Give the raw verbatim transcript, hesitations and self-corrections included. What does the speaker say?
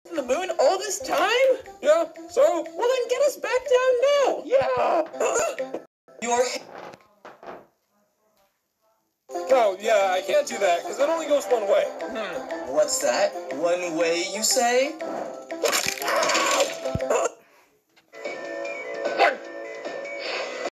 in the moon all this time? Yeah, so? Well, then get us back down now. Yeah. You're... No, yeah, I can't do that, because it only goes one way. Hmm. What's that? One way, you say?